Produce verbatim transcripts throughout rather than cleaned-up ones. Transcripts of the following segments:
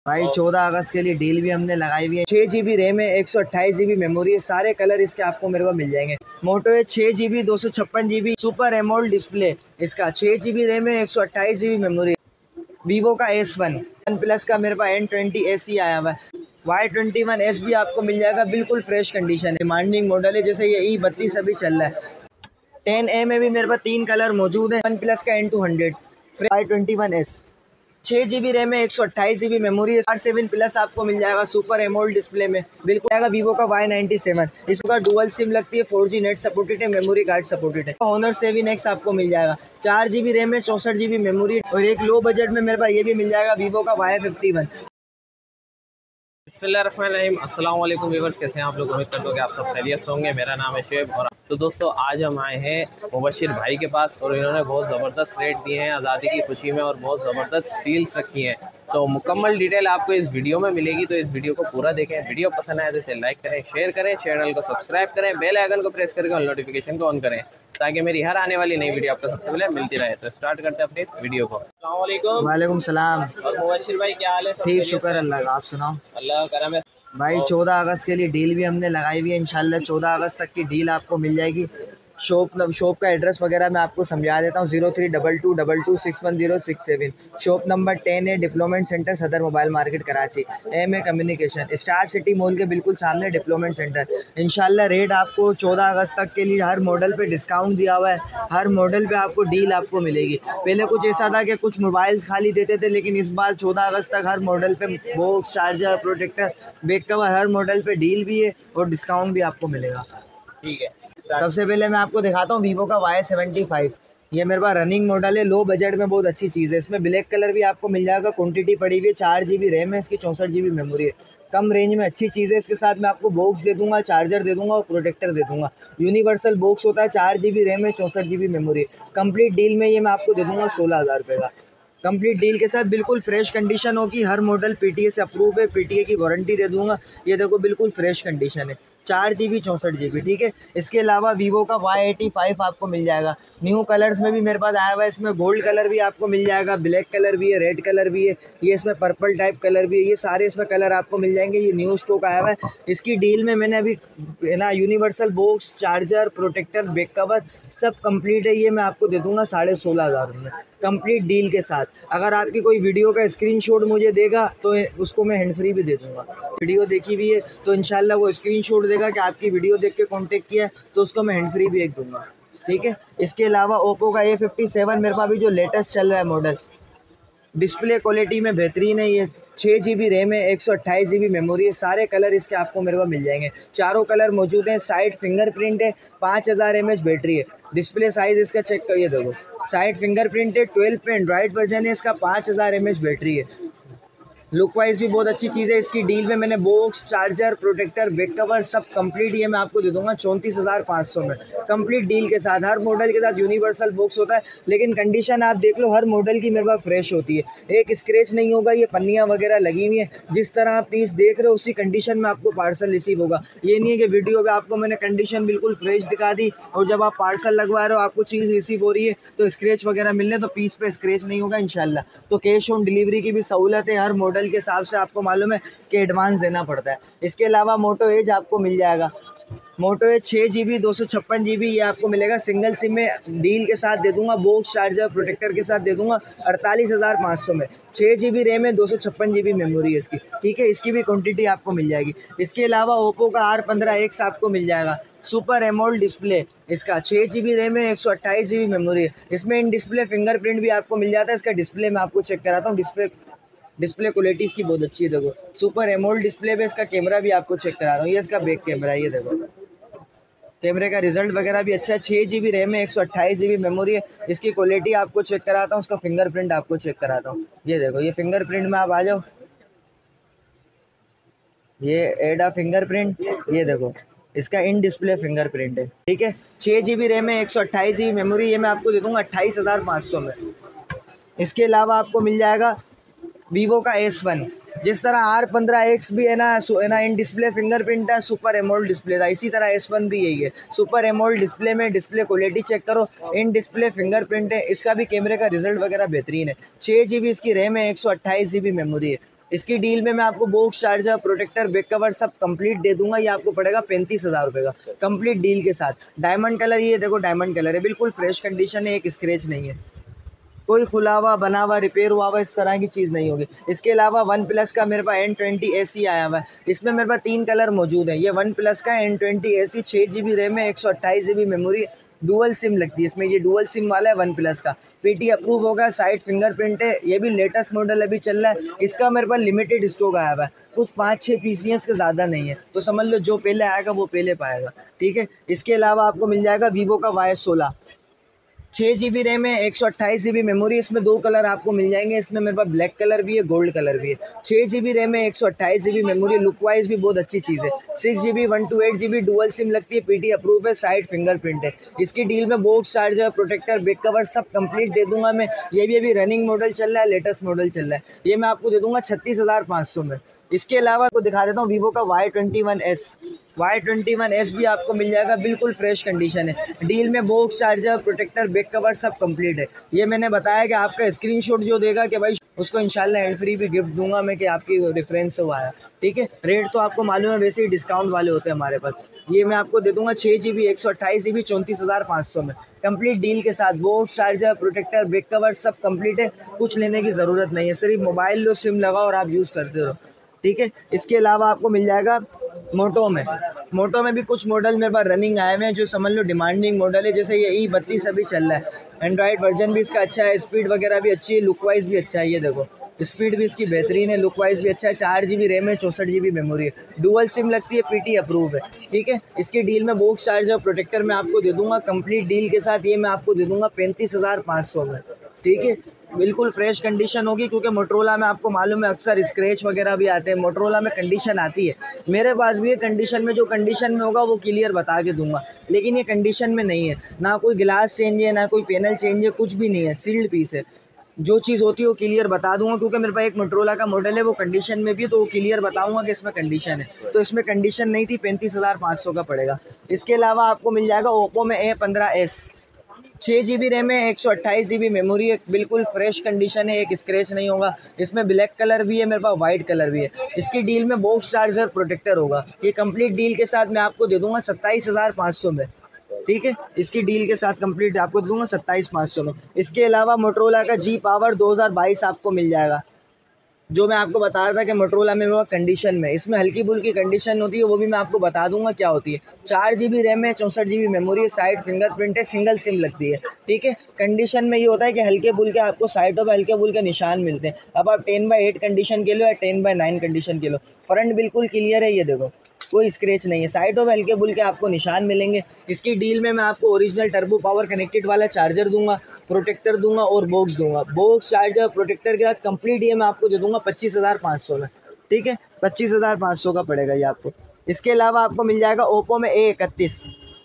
भाई चौदह अगस्त के लिए डील भी हमने लगाई हुई है। छः जी बी रैम है, एक सौ अट्ठाईस जी बी मेमोरी है, सारे कलर इसके आपको मेरे को मिल जाएंगे। मोटो है छः जी बी दो सौ छप्पन G B super AMOLED display, इसका छः जी बी रैम है, एक सौ अट्ठाईस जी बी मेमोरी। वीवो का एस वन वन प्लस का मेरे पास एन ट्वेंटी एस ही आया हुआ है। वाई ट्वेंटी वन एस भी आपको मिल जाएगा, बिल्कुल फ्रेश कंडीशन है। डिमांडिंग मॉडल है, जैसे ये ई बत्तीस अभी चल रहा है। टेन ए में भी मेरे पास तीन कलर मौजूद है। वन प्लस का N two hundred Y twenty one S छः जी बी रैम है, एक सौ अट्ठाईस जी बी मेमोरी है। आर सेवन प्लस आपको मिल जाएगा सुपर एमोल्ड डिस्प्ले में, बिल्कुल आएगा। वीवो का वाई नाइन्टी सेवन, इसका डुअल सिम लगती है, फोर जी नेट सपोर्टेड है, मेमोरी कार्ड सपोर्टेड है। ऑनर सेवन एक्स आपको मिल जाएगा, चार जी बी रैम है, चौंसठ जी बी मेमोरी। और एक लो बजट में मेरे पास ये भी मिल जाएगा, वीवो का वाई फिफ्टी वन। बिस्मिल्लाहिर्रहमानिर्रहीम। अस्सलाम वालेकुम व्यूअर्स, कैसे हैं आप लोग? उम्मीद करता हूँ कि आप सब खैरियत से होंगे। मेरा नाम है शुएब और तो दोस्तों आज हम आए हैं मुबशिर भाई के पास और इन्होंने बहुत ज़बरदस्त रेट दिए हैं आज़ादी की खुशी में और बहुत ज़बरदस्त डील्स रखी हैं। तो मुकम्मल डिटेल आपको इस वीडियो में मिलेगी, तो इस वीडियो को पूरा देखें। वीडियो पसंद आए तो इसे लाइक करें, शेयर करें, चैनल को सब्सक्राइब करें, बेल आइकन को प्रेस करके और नोटिफिकेशन को ऑन करें ताकि मेरी हर आने वाली नई वीडियो आपको सबसे पहले मिलती रहे। तो स्टार्ट करते हैं अपने इस वीडियो को। अस्सलाम वालेकुम। वालेकुम सलाम। और मुबशिर भाई क्या हाल है? ठीक, शुक्र अल्लाह का, आप सुनाओ। अल्लाह का करम है भाई चौदह अगस्त के लिए डील भी हमने लगाई हुई है। इंशाल्लाह चौदह अगस्त तक की डील आपको मिल जाएगी। शॉप शॉप का एड्रेस वगैरह मैं आपको समझा देता हूँ। Zero three double two double two six one zero six seven shop number ten है, डिप्लोमेंट centre, Saddar mobile market Karachi. M A communication, star city mall के बिल्कुल सामने डिप्लोमेंट सेंटर। इंशाल्लाह रेट आपको चौदह अगस्त तक के लिए हर मॉडल पे डिस्काउंट दिया हुआ है, हर मॉडल पे आपको डील आपको मिलेगी। पहले कुछ ऐसा था कि कुछ मोबाइल्स खाली देते थे, लेकिन इस बार चौदह अगस्त तक हर मॉडल पे box, charger, protector, back cover, हर मॉडल पे डील भी है और डिस्काउंट भी आपको मिलेगा। ठीक है। सबसे पहले मैं आपको दिखाता हूँ वीवो का वाई सेवेंटी फाइव। ये मेरे पास रनिंग मॉडल है, लो बजट में बहुत अच्छी चीज़ है। इसमें ब्लैक कलर भी आपको मिल जाएगा, क्वांटिटी पड़ी हुई है। चार जी बी रैम है, इसकी चौंसठ जी बी मेमोरी है, कम रेंज में अच्छी चीज़ है। इसके साथ मैं आपको बॉक्स दे दूंगा, चार्जर दे दूंगा और प्रोटेक्टर दे दूंगा। यूनिवर्सल बॉक्स होता है, चार जी बी रैम है, चौंसठ जी बी मेमोरी है। कंप्लीट डील में ये मैं आपको दे दूंगा सोलह हज़ार रुपये का। कंप्लीट डील के साथ बिल्कुल फ्रेश कंडीशन होगी, हर मॉडल पीटीए से अप्रूव है, पीटीए की वारंटी दे दूंगा। ये देखो बिल्कुल फ्रेश कंडीशन है, चार जी बी चौंसठ जी बी, ठीक है। इसके अलावा वीवो का वाई एटी फाइव आपको मिल जाएगा। न्यू कलर्स में भी मेरे पास आया हुआ है, इसमें गोल्ड कलर भी आपको मिल जाएगा, ब्लैक कलर भी है, रेड कलर भी है, ये इसमें पर्पल टाइप कलर भी है। ये सारे इसमें कलर आपको मिल जाएंगे, ये न्यू स्टॉक आया हुआ है। इसकी डील में मैंने अभी ना universal box, charger, protector, back cover सब कंप्लीट है। ये मैं आपको दे दूंगा साढ़े सोलह हज़ार में कंप्लीट डील के साथ। अगर आपकी कोई वीडियो का स्क्रीनशॉट मुझे देगा तो उसको मैं हैंड फ्री भी दे दूंगा। वीडियो देखी हुई है तो इंशाल्लाह वो स्क्रीनशॉट देगा कि आपकी वीडियो देख के कांटेक्ट किया है, तो उसको मैं हैंड फ्री भी एक दूंगा, ठीक है। इसके अलावा ओप्पो का ए फिफ्टी सेवन मेरे पास भी जो लेटेस्ट चल रहा है मॉडल, डिस्प्ले क्वालिटी में बेहतरीन है। ये छः जी बी रैम है, एक सौ अट्ठाईस जी बी मेमोरी है, सारे कलर इसके आपको मेरे पास मिल जाएंगे। चारों कलर मौजूद हैं। साइड फिंगरप्रिंट है, पाँच हज़ार एम एच बैटरी है। डिस्प्ले साइज़ इसका चेक करिए, देखो साइड फिंगरप्रिंट है, ट्वेल्व पे एंड्रॉइड वर्जन है इसका, पाँच हज़ार एम एच बैटरी है। लुक वाइज भी बहुत अच्छी चीज़ है। इसकी डील में मैंने box, charger, protector, back cover सब कंप्लीट ये मैं आपको दे दूंगा चौंतीस हज़ार पाँच सौ में कंप्लीट डील के साथ। हर मॉडल के साथ यूनिवर्सल बॉक्स होता है, लेकिन कंडीशन आप देख लो हर मॉडल की मेरे पास फ्रेश होती है, एक स्क्रैच नहीं होगा। ये पन्नियाँ वगैरह लगी हुई हैं, जिस तरह आप पीस देख रहे हो उसी कंडीशन में आपको पार्सल रिसीव होगा। ये नहीं है कि वीडियो में आपको मैंने कंडीशन बिल्कुल फ्रेश दिखा दी और जब आप पार्सल लगवा रहे हो आपको चीज़ रिसीव हो रही है तो स्क्रैच वगैरह मिलने, तो पीस पे स्क्रैच नहीं होगा इंशाल्लाह। तो कैश ऑन डिलीवरी की भी सहूलत है। हर मॉडल के हिसाब से आपको मालूम है कि एडवांस देना पड़ता है। इसके अलावा मोटो एज आपको मिल जाएगा। मोटो एज छः जी बी दो सौ छप्पन जी बी ये आपको मिलेगा सिंगल सिम में, डील के साथ दे दूंगा, बॉक्स, चार्जर, प्रोटेक्टर के साथ दे दूंगा अड़तालीस हज़ार पाँच सौ में। छः जी बी रैम है, दो सौ छप्पन जी बी मेमोरी है इसकी, ठीक है। इसकी भी क्वांटिटी आपको मिल जाएगी। इसके अलावा ओप्पो का आर पंद्रह एक्स आपको मिल जाएगा, सुपर एमोल्ड डिस्प्ले, इसका छः जी बी रैम है, एक सौ अट्ठाईस जी बी मेमोरी है। इसमें इन डिस्प्ले फिंगरप्रिंट भी आपको मिल जाता है। इसका डिस्प्ले मैं आपको चेक कराता हूँ। डिस्प्ले डिस्प्ले क्वालिटी इसकी बहुत अच्छी है, देखो सुपर एमोल्ड डिस्प्ले पे। इसका कैमरा भी आपको चेक करा रहा हूँ, ये इसका बैक कैमरा है, ये देखो कैमरे का रिजल्ट वगैरह भी अच्छा है। छः जी बी रैम है, एक सौ अट्ठाईस जी बी मेमोरी है। इसकी क्वालिटी आपको चेक कराता हूँ, उसका फिंगरप्रिंट आपको चेक कराता हूँ। ये देखो ये फिंगरप्रिंट में आप आ जाओ, ये एडा फिंगरप्रिंट, ये देखो इसका इन डिस्प्ले फिंगरप्रिंट है, ठीक है। छः जी बी रैम है, एक सौ अट्ठाईस जी बी मेमोरी, ये मैं आपको दे दूँगा अट्ठाईस हज़ार पाँच सौ में। इसके अलावा आपको मिल जाएगा वीवो का एस वन, जिस तरह आर पंद्रह एक्स भी है ना है ना इन डिस्प्ले फिंगरप्रिंट है, सुपर एमोल्ड डिस्प्ले था, इसी तरह एस वन भी यही है। सुपर एमोल्ड डिस्प्ले में डिस्प्ले क्वालिटी चेक करो, इन डिस्प्ले फिंगरप्रिंट है। इसका भी कैमरे का रिजल्ट वगैरह बेहतरीन है। छः जी बी इसकी रैम है, एक सौ अट्ठाईस जी बी मेमोरी है। इसकी डील में मैं आपको box charger, protector, back cover सब कंप्लीट दे दूंगा। ये आपको पड़ेगा पैंतीस हज़ार रुपये का कंप्लीट डील के साथ। डायमंड कलर, ये देखो डायमंड कलर है, बिल्कुल फ्रेश कंडीशन है, एक स्क्रैच नहीं है, कोई खुला हुआ बना हुआ रिपेयर हुआ हुआ इस तरह की चीज़ नहीं होगी। इसके अलावा वन प्लस का मेरे पास एन ट्वेंटी ए सी आया हुआ है, इसमें मेरे पास तीन कलर मौजूद है। ये वन प्लस का एन ट्वेंटी ए सी, छः जी बी रैम है, एक सौ अट्ठाईस G B memory, dual SIM लगती है इसमें। ये डुअल सिम वाला है वन प्लस का, पीटी अप्रूव होगा, साइड फिंगरप्रिंट है। ये भी लेटेस्ट मॉडल अभी चल रहा है, इसका मेरे पास लिमिटेड स्टॉक आया हुआ है, कुछ पाँच छः पी सी एस के ज़्यादा नहीं है, तो समझ लो जो पहले आएगा वो पहले पाएगा, ठीक है। इसके अलावा आपको मिल जाएगा वीवो का वाई सोलह, छः जी बी रैम है, एक सौ अट्ठाईस जी बी मेमोरी। इसमें दो कलर आपको मिल जाएंगे, इसमें मेरे पास ब्लैक कलर भी है, गोल्ड कलर भी है। छः जी बी रैम है, एक सौ अट्ठाईस G B memory, look wise भी बहुत अच्छी चीज़ है। Six G B one two eight G B dual SIM लगती है, पीटी अप्रूव है, साइड फिंगरप्रिंट है। इसकी डील में box charger, protector, back cover सब कंप्लीट दे दूंगा मैं। ये भी अभी रनिंग मॉडल चल रहा है, लेटेस्ट मॉडल चल रहा है, ये मैं आपको दे दूंगा छत्तीस हज़ार पाँच सौ में। इसके अलावा आपको दिखा देता हूँ वीवो का Y twenty one S, Y twenty one S भी आपको मिल जाएगा, बिल्कुल फ्रेश कंडीशन है। डील में box charger, protector, back cover सब कंप्लीट है। ये मैंने बताया कि आपका स्क्रीनशॉट जो देगा कि भाई उसको इंशाल्लाह हैंड फ्री भी गिफ्ट दूंगा मैं, कि आपकी रेफरेंस से वो आया, ठीक है। रेट तो आपको मालूम है, वैसे ही डिस्काउंट वाले होते हैं हमारे पास। ये मैं आपको दे दूंगा छः जी बी एक सौ अट्ठाईस जी बी चौंतीस हज़ार पाँच सौ में कंप्लीट डील के साथ। Box charger, protector, back cover सब कंप्लीट है, कुछ लेने की ज़रूरत नहीं है, सिर्फ मोबाइल लो, सिम लगाओ और आप यूज़ करते रहो, ठीक है। इसके अलावा आपको मिल जाएगा मोटो में, मोटो में भी कुछ मॉडल मेरे पास रनिंग आए हुए हैं जो समझ लो डिमांडिंग मॉडल है, जैसे ये ई बत्तीस अभी चल रहा है। एंड्रॉइड वर्जन भी इसका अच्छा है, स्पीड वगैरह भी अच्छी है, लुक वाइज भी अच्छा है। ये देखो स्पीड भी इसकी बेहतरीन है, लुक वाइज भी अच्छा है। चार जी बी रैम है, चौंसठ जी बी मेमोरी है, डुअल सिम लगती है, पीटी अप्रूव है, ठीक है। इसकी डील में बॉक्स चार्जर, प्रोटेक्टर मैं आपको दे दूंगा कंप्लीट डील के साथ। ये मैं आपको दे दूंगा पैंतीस हज़ार पाँच सौ में, ठीक है। बिल्कुल फ्रेश कंडीशन होगी, क्योंकि मोटरोला में आपको मालूम है अक्सर स्क्रैच वगैरह भी आते हैं, मोटरोला में कंडीशन आती है, मेरे पास भी है कंडीशन में। जो कंडीशन में होगा वो क्लियर बता के दूंगा, लेकिन ये कंडीशन में नहीं है, ना कोई गिलास चेंज है, ना कोई पैनल चेंज है, कुछ भी नहीं है, सील्ड पीस है। जो चीज़ होती है वो क्लियर बता दूंगा, क्योंकि मेरे पास एक मोटरोला का मॉडल है वो कंडीशन में भी है, तो वो क्लियर बताऊंगा कि इसमें कंडीशन है। तो इसमें कंडीशन नहीं थी, पैंतीस हज़ार पाँच सौ का पड़ेगा। इसके अलावा आपको मिल जाएगा ओप्पो में ए पंद्रह एस, छः जी बी रैम है, एक सौ अट्ठाईस जी बी मेमोरी है, बिल्कुल फ्रेश कंडीशन है, एक स्क्रैच नहीं होगा। इसमें ब्लैक कलर भी है, मेरे पास वाइट कलर भी है। इसकी डील में बॉक्स चार्जर, प्रोटेक्टर होगा। ये कंप्लीट डील के साथ मैं आपको दे दूंगा सत्ताईस हज़ार पाँच सौ में, ठीक है। इसकी डील के साथ कंप्लीट आपको दे दूंगा सत्ताईस पाँच सौ में। इसके अलावा मोटरोला का जी पावर दो हज़ार बाईस आपको मिल जाएगा, जो मैं आपको बता रहा था कि मोटरोला में वो कंडीशन में, इसमें हल्की फुल्की कंडीशन होती है, वो भी मैं आपको बता दूंगा क्या होती है। चार जी बी रैम है, चौंसठ जी बी मेमोरी है, साइड फिंगरप्रिंट है, सिंगल सिम लगती है, ठीक है। कंडीशन में ये होता है कि हल्के फुल्के आपको साइडों पर हल्के फुल्के निशान मिलते हैं। अब आप टेन बाई एट कंडीशन के लो या टेन बाई नाइन कंडीशन के लो, फ्रंट बिल्कुल क्लियर है, ये देखो कोई स्क्रैच नहीं है, साइडों में हल्के फुल्के आपको निशान मिलेंगे। इसकी डील में मैं आपको ओरिजिनल टर्बो पावर कनेक्टेड वाला चार्जर दूंगा, प्रोटेक्टर दूंगा और बॉक्स दूंगा। बॉक्स चार्जर प्रोटेक्टर के साथ कंप्लीट ये मैं आपको दे दूंगा पच्चीस हज़ार पाँच सौ में, ठीक है। पच्चीस हज़ार पाँच सौ का पड़ेगा ये आपको। इसके अलावा आपको मिल जाएगा ओप्पो में ए इकतीस,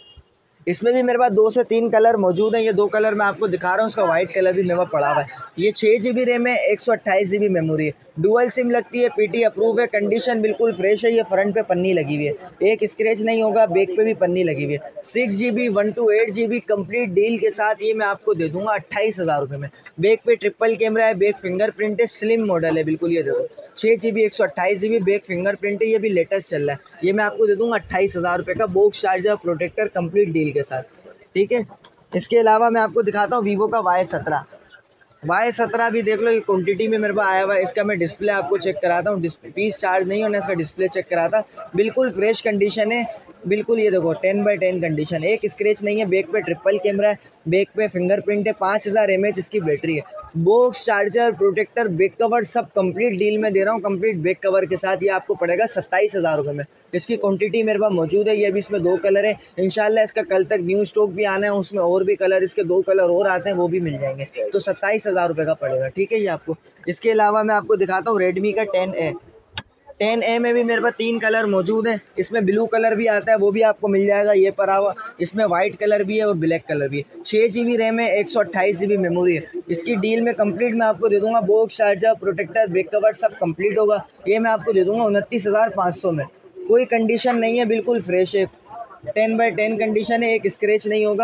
इसमें भी मेरे पास दो से तीन कलर मौजूद हैं। ये दो कलर मैं आपको दिखा रहा हूँ, उसका वाइट कलर भी मेरे पास पड़ा हुआ है। ये छः जी बी रैम है, एक सौ अट्ठाईस जी बी मेमोरी है, डुअल सिम लगती है, पीटी अप्रूव है, कंडीशन बिल्कुल फ्रेश है। ये फ्रंट पे पन्नी लगी हुई है, एक स्क्रैच नहीं होगा, बैक पे भी पन्नी लगी हुई है। Six G B one two eight G B complete deal के साथ ये मैं आपको दे दूंगा अट्ठाईस हज़ार रुपये में। बैक पे ट्रिपल कैमरा है, बैक फिंगरप्रिंट है, स्लिम मॉडल है बिल्कुल। ये देखो छः जी बी एक सौ अट्ठाईस जी बी बैक फिंगरप्रिंट है, ये भी लेटेस्ट चल रहा है। ये मैं आपको दे दूंगा अट्ठाईस हज़ार रुपये का, box charger protector complete deal के साथ, ठीक है। इसके अलावा मैं आपको दिखाता हूँ वीवो का वाई सत्रह, वाई सत्रह भी देख लो, ये क्वांटिटी में मेरे पास आया हुआ है। इसका मैं डिस्प्ले आपको चेक कराता हूँ, पीस चार्ज नहीं होना, इसका डिस्प्ले चेक कराता, बिल्कुल फ्रेश कंडीशन है, बिल्कुल। ये देखो टेन बाई टेन कंडीशन, एक स्क्रैच नहीं है, बैक पे ट्रिपल कैमरा है, बैक पे फिंगरप्रिंट है, पाँच हज़ार एम एच इसकी बैटरी है। Box charger protector back cover सब कंप्लीट डील में दे रहा हूँ, कंप्लीट बैक कवर के साथ। ये आपको पड़ेगा सत्ताईस हज़ार रुपये में। इसकी क्वांटिटी मेरे पास मौजूद है, ये भी इसमें दो कलर है। इंशाल्लाह इसका कल तक न्यू स्टॉक भी आना है, उसमें और भी कलर, इसके दो कलर और आते हैं, वो भी मिल जाएंगे। तो सत्ताईस हज़ार रुपये का पड़ेगा, ठीक है ये आपको। इसके अलावा मैं आपको दिखाता हूँ रेडमी का टेन ए, टेन ए में भी मेरे पास तीन कलर मौजूद हैं। इसमें ब्लू कलर भी आता है, वो भी आपको मिल जाएगा, ये पड़ा हुआ। इसमें वाइट कलर भी है और ब्लैक कलर भी है। छः जी बी रैम है, एक सौ अट्ठाईस जी बी मेमोरी है। इसकी डील में कंप्लीट मैं आपको दे दूंगा, box charger protector back cover सब कंप्लीट होगा। ये मैं आपको दे दूंगा उनतीस हज़ार पाँच सौ में, कोई कंडीशन नहीं है, बिल्कुल फ्रेश है, टेन बाई टेन कंडीशन है, एक स्क्रैच नहीं होगा,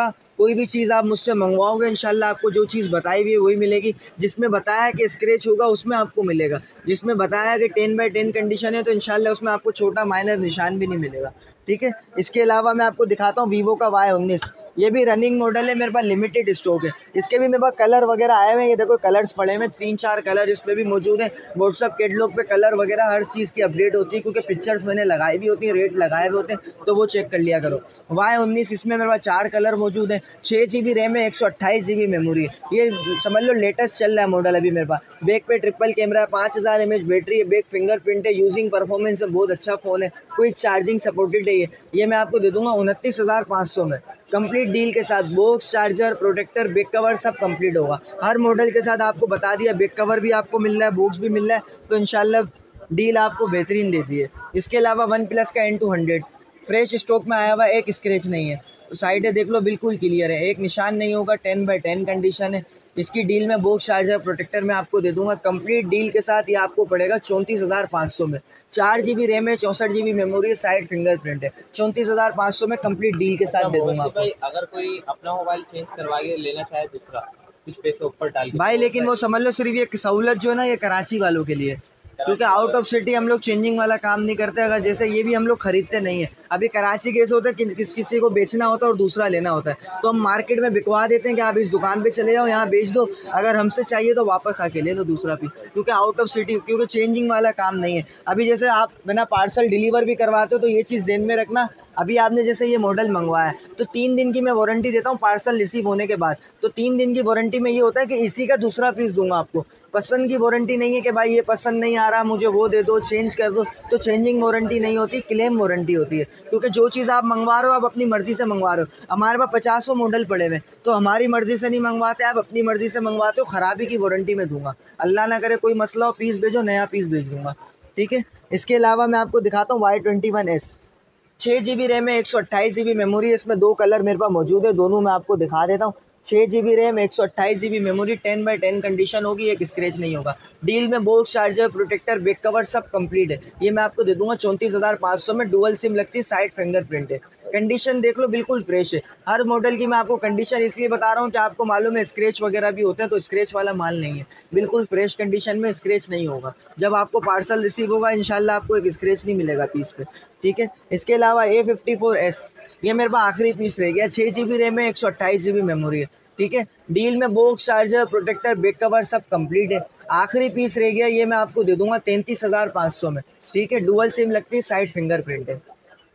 कोई भी चीज़ आप मुझसे मंगवाओगे इंशाल्लाह आपको जो चीज़ बताई हुई है वही मिलेगी। जिसमें बताया कि स्क्रैच होगा उसमें आपको मिलेगा, जिसमें बताया कि टेन बाई टेन कंडीशन है तो इंशाल्लाह उसमें आपको छोटा माइनर निशान भी नहीं मिलेगा, ठीक है। इसके अलावा मैं आपको दिखाता हूँ वीवो का वाई उन्नीस, ये भी रनिंग मॉडल है, मेरे पास लिमिटेड स्टॉक है। इसके भी मेरे पास कलर वगैरह आए हुए हैं, ये देखो कलर्स पड़े हुए हैं, तीन चार कलर इसमें भी मौजूद हैं। व्हाट्सअप कैटलॉग पे कलर वगैरह हर चीज़ की अपडेट होती है, क्योंकि पिक्चर्स मैंने लगाई भी होती है, रेट लगाए हुए होते हैं, तो वो चेक कर लिया करो। वाई उन्नीस इसमें मेरे पास चार कलर मौजूद हैं, छः जी बी रैम है, एक सौ अट्ठाईस जी बी मेमोरी है। ये समझ लो लेटेस्ट चल रहा है मॉडल अभी मेरे पास। बैक पे ट्रिपल कैमरा है, पाँच हज़ार एम एच बैटरी है, बैक फिंगरप्रिंट है, यूजिंग परफॉर्मेंस है, बहुत अच्छा फ़ोन है, क्विक चार्जिंग सपोर्टेड है। ये ये मैं आपको दे दूंगा उनतीस हज़ार पाँच सौ में, कंप्लीट डील के साथ। Box, charger, protector, back cover सब कंप्लीट होगा। हर मॉडल के साथ आपको बता दिया, बैक कवर भी आपको मिल रहा है, बॉक्स भी मिल रहा है, तो इंशाल्लाह डील आपको बेहतरीन देती है। इसके अलावा वन प्लस का N two hundred fresh stock में आया हुआ, एक स्क्रैच नहीं है, तो साइडें देख लो बिल्कुल क्लियर है, एक निशान नहीं होगा, टेन बाई टेन कंडीशन है। इसकी डील में बॉक्स, चार्जर, प्रोटेक्टर में आपको दे दूंगा कंप्लीट डील के साथ। ये आपको पड़ेगा चौंतीस हज़ार पाँच सौ में। चार जी बी रैम है, चौंसठ G B memory, side fingerprint है, चौंतीस हज़ार पाँच सौ में कंप्लीट डील के साथ दे दूंगा आपको। अगर कोई अपना मोबाइल चेंज करवा के लेना चाहे दूसरा, कुछ पैसे ऊपर डाल के, भाई लेकिन वो समझ लो सिर्फ ये सहूलत जो है ना, ये कराची वालों के लिए, क्योंकि आउट ऑफ सिटी हम लोग चेंजिंग वाला काम नहीं करते। अगर जैसे ये भी हम लोग खरीदते नहीं है। अभी कराची कैसे होता है कि किस किसी को बेचना होता है और दूसरा लेना होता है, तो हम मार्केट में बिकवा देते हैं कि आप इस दुकान पे चले जाओ, यहाँ बेच दो, अगर हमसे चाहिए तो वापस आके ले लो दूसरा पीस, क्योंकि आउट ऑफ सिटी, क्योंकि चेंजिंग वाला काम नहीं है। अभी जैसे आप बिना पार्सल डिलीवर भी करवाते हो, तो ये चीज़ ध्यान में रखना। अभी आपने जैसे ये मॉडल मंगवाया है, तो तीन दिन की मैं वारंटी देता हूँ पार्सल रिसीव होने के बाद। तो तीन दिन की वारंटी में ये होता है कि इसी का दूसरा पीस दूंगा आपको। पसंद की वारंटी नहीं है कि भाई ये पसंद नहीं आ रहा, मुझे वो दे दो, चेंज कर दो, तो चेंजिंग वारंटी नहीं होती, क्लेम वारंटी होती है। क्योंकि जो चीज़ आप मंगवा रहे हो आप अपनी मर्ज़ी से मंगवा रहे हो। हमारे पास पचासों मॉडल पड़े हुए, तो हमारी मर्ज़ी से नहीं मंगवाते, आप अपनी मर्ज़ी से मंगवाते हो, ख़राबी की वारंटी में दूंगा। अल्लाह ना करे कोई मसला हो, पीस भेजो, नया पीस भेज दूँगा, ठीक है। इसके अलावा मैं आपको दिखाता हूँ वाई ट्वेंटी वन एस, छः जी बी रैम है, एक सौ अट्ठाईस जी बी मेमोरी है। इसमें दो कलर मेरे पास मौजूद है, दोनों मैं आपको दिखा देता हूँ। छः जी बी रैम, एक सौ अट्ठाईस G B memory, ten by ten condition होगी, एक स्क्रैच नहीं होगा। डील में box, charger, protector, back cover सब कंप्लीट है। ये मैं आपको दे दूंगा चौंतीस हज़ार पाँच सौ में। डुअल सिम लगती है, साइड फिंगरप्रिंट है, कंडीशन देख लो बिल्कुल फ्रेश है। हर मॉडल की मैं आपको कंडीशन इसलिए बता रहा हूँ कि आपको मालूम है स्क्रैच वगैरह भी होते हैं, तो स्क्रैच वाला माल नहीं है, बिल्कुल फ्रेश कंडीशन में, स्क्रैच नहीं होगा। जब आपको पार्सल रिसीव होगा इंशाल्लाह आपको एक स्क्रैच नहीं मिलेगा पीस पे, ठीक है। इसके अलावा ए फिफ्टी फोर एस, ये मेरे पास आखिरी पीस रह गया, छः जी बी रैम है, एक सौ अट्ठाईस जी बी मेमोरी है, ठीक है। डील में box, charger, protector, back cover सब कंप्लीट है। आखिरी पीस रह गया, ये मैं आपको दे दूंगा तैंतीस हज़ार पाँच सौ में, ठीक है। डुअल सिम लगती है, साइड फिंगरप्रिंट है।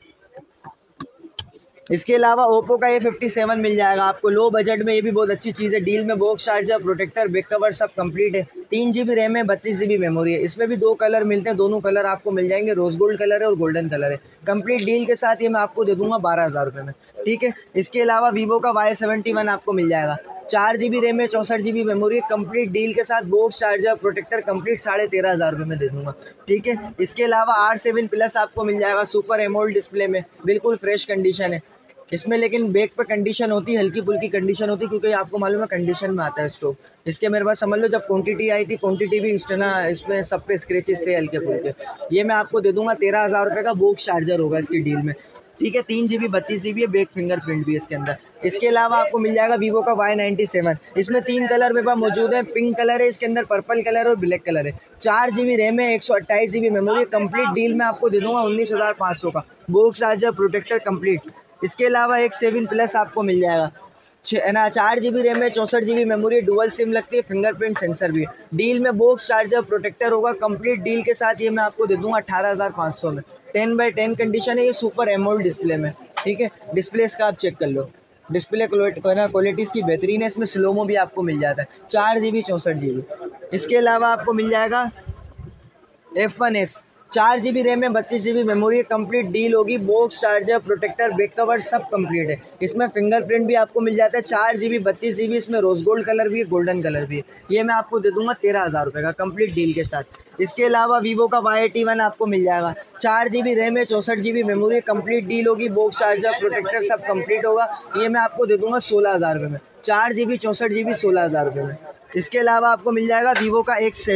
इसके अलावा ओप्पो का ए फिफ्टी सेवन मिल जाएगा आपको लो बजट में, ये भी बहुत अच्छी चीज़ है। डील में box, charger, protector, back cover सब कंप्लीट है। तीन जी बी रैम है, बत्तीस जी बी मेमोरी है। इसमें भी दो कलर मिलते हैं, दोनों कलर आपको मिल जाएंगे, रोज़ गोल्ड कलर है और गोल्डन कलर है। कंप्लीट डील के साथ ये मैं आपको दे दूंगा बारह हज़ार रुपये में, ठीक है। इसके अलावा वीवो का वाई सेवेंटी वन आपको मिल जाएगा, चार जी बी रैम है, चौंसठ G B memory, complete deal के साथ बॉक्स, चार्जर, प्रोटेक्टर कंप्लीट साढ़े तेरह हज़ार रुपये में दे दूंगा, ठीक है। इसके अलावा आर सेवन प्लस आपको मिल जाएगा सुपर एमोल्ड डिस्प्ले में, बिल्कुल फ्रेश कंडीशन है इसमें, लेकिन बैक पे कंडीशन होती है, हल्की फुल्की कंडीशन होती है, क्योंकि आपको मालूम है कंडीशन में आता है स्टॉक। इसके मेरे पास समझ लो जब क्वांटिटी आई थी, क्वांटिटी भी इतना इसमें सब पे स्क्रैचेस थे हल्के फुल्के। ये मैं आपको दे दूंगा तेरह हज़ार रुपये का बॉक्स चार्जर होगा इसकी डील में, ठीक है। तीन जी बी बत्तीस जी बी है, बैक फिंगरप्रिंट भी है इसके अंदर। इसके अलावा आपको मिल जाएगा वीवो का वाई नाइन्टी सेवन, इसमें तीन कलर मेरे पास मौजूद है, पिंक कलर है इसके अंदर, पर्पल कलर है और ब्लैक कलर है। चार जी बी रैम है, एक सौ अट्ठाईस G B memory, complete deal में आपको दे दूंगा उन्नीस हज़ार पाँच सौ का, बॉक्स, चार्जर, प्रोटेक्टर कंप्लीट। इसके अलावा एक सेवन प्लस आपको मिल जाएगा, छः ना चार जी बी रैम है, चौंसठ G B memory, dual SIM लगती है, फिंगरप्रिंट सेंसर भी है। डील में बॉक्स, चार्जर, प्रोटेक्टर होगा, कंप्लीट डील के साथ ये मैं आपको दे दूंगा अठारह हज़ार पाँच सौ में। टेन बाई टेन कंडीशन है, ये सुपर एमोल्ड डिस्प्ले में, ठीक है। डिस्प्ले इसका आप चेक कर लो, डिस्प्ले क्वालिटी इसकी बेहतरीन है। इसमें स्लोमो भी आपको मिल जाता है, चार जी बी चौंसठ जी बी। इसके अलावा आपको मिल जाएगा एफ वन एस, चार जी बी रैम में, बत्तीस G B memory, complete deal होगी, box, charger, protector, back cover सब कंप्लीट है। इसमें फिंगरप्रिंट भी आपको मिल जाता है, चार जी बी बत्तीस जी बी, इसमें रोज़ गोल्ड कलर भी है, गोल्डन कलर भी है। ये मैं आपको दे दूंगा तेरह हज़ार रुपये का कंप्लीट डील के साथ। इसके अलावा वीवो का वाई एटी वन आपको मिल जाएगा, चार जी बी रैम है, चौंसठ G B memory, complete deal होगी, बॉक्स, चार्जर, प्रोटेक्टर सब कंप्लीट होगा। ये मैं आपको दे दूंगा सोलह हज़ार रुपये में, चार जी बी चौंसठ जी बी सोलह हज़ार रुपये में। इसके अलावा आपको मिल जाएगा वीवो का एक्स सेवन,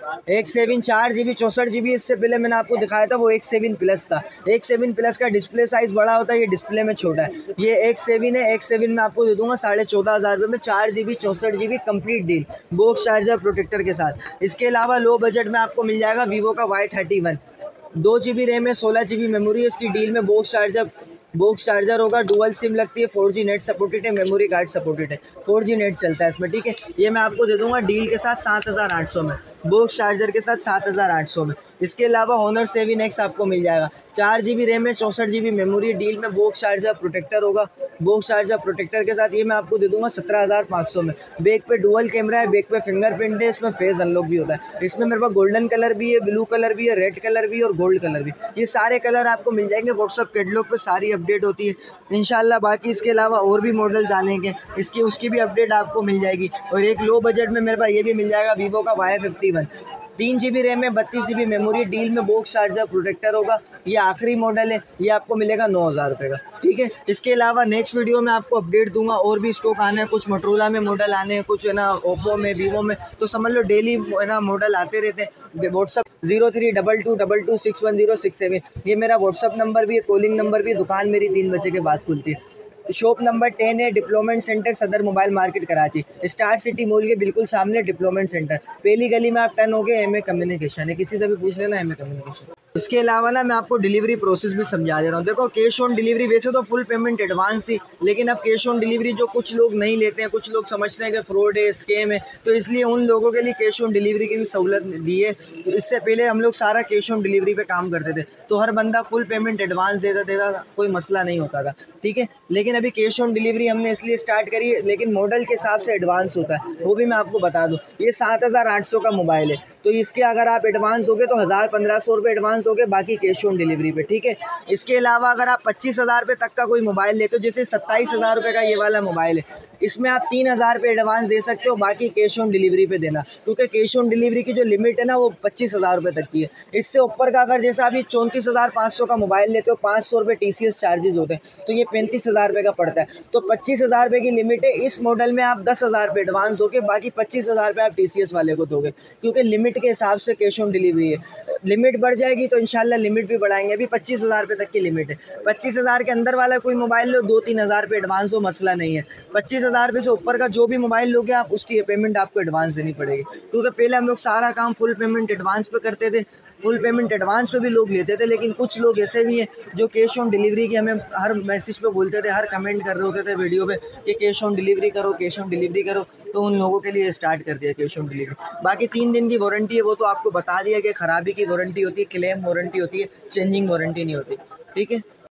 एक सेवन चार जी बी चौंसठ जी बी इससे पहले मैंने आपको दिखाया था वो एक सेवन प्लस था। एक सेवन प्लस का डिस्प्ले साइज़ बड़ा होता है, ये डिस्प्ले में छोटा है। ये एक सेवन है, एक सेवन में आपको दे दूंगा साढ़े चौदह हज़ार रुपये में चार जी बी चौंसठ G B complete deal box charger protector के साथ। इसके अलावा लो बजट में आपको मिल जाएगा वीवो का वाई थर्टी वन, दो जी बी रैम है, सोलह जी बी मेमोरी है। इसकी डील में बॉक्स चार्जर बॉक्स चार्जर होगा, डुअल सिम लगती है, फोर जी नेट सपोर्टेड है, मेमोरी कार्ड सपोर्टेड है, फोर जी नेट चलता है इसमें, ठीक है। ये मैं आपको दे दूंगा डील के साथ सात हज़ार आठ सौ में, बॉक्स चार्जर के साथ सात हज़ार आठ सौ में। इसके अलावा होनर सेवन एक्स आपको मिल जाएगा, चार जी बी रैम है, चौंसठ जी बी मेमोरी, डील में बॉक्स चार्जर प्रोटेक्टर होगा, बॉक्स चार्जर प्रोटेक्टर के साथ ये मैं आपको दे दूंगा सत्रह हज़ार पाँच सौ में। बैक पे डुअल कैमरा है, बैक पे फिंगरप्रिंट है, इसमें फेस अनलॉक भी होता है। इसमें मेरे पास गोल्डन कलर भी है, ब्लू कलर भी है, रेड कलर भी है और गोल्ड कलर भी। ये सारे कलर आपको मिल जाएंगे व्हाट्सअप कैटलॉग पे, सारी अपडेट होती है इंशाल्लाह। बाकी इसके अलावा और भी मॉडल आनेंगे, इसकी उसकी भी अपडेट आपको मिल जाएगी। और एक लो बजट में मेरे पास ये भी मिल जाएगा वीवो का वाई फिफ्टी वन, तीन जी बी रैम में, बत्तीस जी बी मेमोरी, डील में बॉक्स चार्जर प्रोटेक्टर होगा। ये आखिरी मॉडल है, ये आपको मिलेगा नौ हज़ार रुपये का, ठीक है। इसके अलावा नेक्स्ट वीडियो में आपको अपडेट दूंगा, और भी स्टॉक आने हैं, कुछ मोटरोला में मॉडल आने हैं, कुछ है ना ओप्पो में, वीवो में, तो समझ लो डेली है ना मॉडल आते रहते हैं। WhatsApp zero three double two double two six one zero six seven ये मेरा व्हाट्सअप नंबर भी है, कॉलिंग नंबर भी है। दुकान मेरी तीन बजे के बाद खुलती है। शॉप नंबर टेन है, डिप्लोमेंट centre, Saddar mobile market Karachi, star city mall के बिल्कुल सामने डिप्लोमेंट सेंटर, पहली गली में आप टर्न हो गए, एम ए कम्युनिकेशन है, किसी से भी पूछ लेना एम ए कम्युनिकेशन। इसके अलावा ना मैं आपको डिलीवरी प्रोसेस भी समझा दे रहा हूँ। देखो कैश ऑन डिलीवरी वैसे तो फुल पेमेंट एडवांस थी, लेकिन अब कैश ऑन डिलीवरी जो कुछ लोग नहीं लेते हैं, कुछ लोग समझते हैं कि फ्रॉड है, स्कैम है, तो इसलिए उन लोगों के लिए कैश ऑन डिलीवरी की भी सहूलत दी है। तो इससे पहले हम लोग सारा कैश ऑन डिलीवरी पे काम करते थे, तो हर बंदा फुल पेमेंट एडवांस देता देता कोई मसला नहीं होता था, ठीक है। लेकिन अभी कैश ऑन डिलीवरी हमने इसलिए स्टार्ट करी है, लेकिन मॉडल के हिसाब से एडवांस होता है, वो भी मैं आपको बता दूँ। ये सात हज़ार आठ सौ का मोबाइल है, तो इसके अगर आप एडवांस दोगे तो हज़ार पंद्रह सौ रुपये एडवांस दोगे, बाकी कैश ऑन डिलीवरी पे, ठीक है। इसके अलावा अगर आप पच्चीस हज़ार रुपये तक का कोई मोबाइल लेते हो, जैसे सत्ताईस हज़ार रुपये का ये वाला मोबाइल है, इसमें आप तीन हज़ार रुपये एडवांस दे सकते हो, बाकी कैश ऑन डिलीवरी पे देना, क्योंकि कैश ऑन डिलीवरी की जो लिमिट है ना वो पच्चीस हज़ार रुपये तक की है। इससे ऊपर का अगर जैसा अभी चौंतीस हज़ार पाँच सौ का मोबाइल लेते हो, पाँच सौ रुपये टी सी एस चार्जेस होते हैं, तो ये पैंतीस हज़ार रुपये का पड़ता है। तो पच्चीस हज़ार रुपये की लिमिट है, इस मॉडल में आप दस हज़ार रुपये एडवांस दोगे, बाकी पच्चीस हज़ार रुपये आप टी सी एस वाले को दोगे, क्योंकि लिमिट के हिसाब से कैश ऑन डिलीवरी है। लिमिट बढ़ जाएगी तो इंशाल्लाह लिमिट भी बढ़ाएंगे। अभी पच्चीस हज़ार रुपये तक की लिमिट है, पच्चीस हज़ार के अंदर वाला कोई मोबाइल लो, दो तीन हज़ार रुपये एडवांस हो, मसला नहीं है। पच्चीस हज़ार रुपये से ऊपर का जो भी मोबाइल लोगे आप, उसकी पेमेंट आपको एडवांस देनी पड़ेगी, क्योंकि पहले हम लोग सारा काम फुल पेमेंट एडवांस पे करते थे, फुल पेमेंट एडवांस पे भी लोग लेते थे। लेकिन कुछ लोग ऐसे भी हैं जो कैश ऑन डिलीवरी की हमें हर मैसेज पे बोलते थे, हर कमेंट कर रहे होते थे वीडियो पे कि कैश ऑन डिलीवरी करो, कैश ऑन डिलीवरी करो, तो उन लोगों के लिए स्टार्ट कर दिया कैश ऑन डिलीवरी। बाकी तीन दिन की वारंटी है, वो तो आपको बता दिया कि ख़राबी की वारंटी होती है, क्लेम वारंटी होती है, चेंजिंग वारंटी नहीं होती, ठीक है।